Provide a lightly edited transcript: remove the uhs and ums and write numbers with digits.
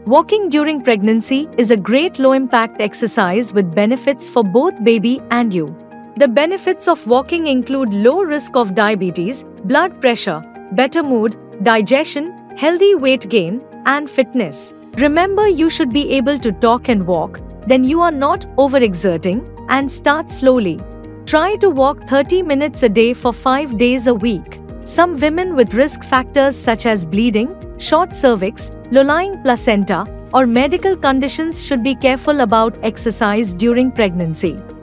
Walking during pregnancy is a great low-impact exercise with benefits for both baby and you. The benefits of walking include low risk of diabetes, blood pressure, better mood, digestion, healthy weight gain, and fitness. Remember, you should be able to talk and walk, then you are not overexerting, and start slowly. Try to walk 30 minutes a day for 5 days a week. Some women with risk factors such as bleeding, short cervix, low-lying placenta, or medical conditions should be careful about exercise during pregnancy.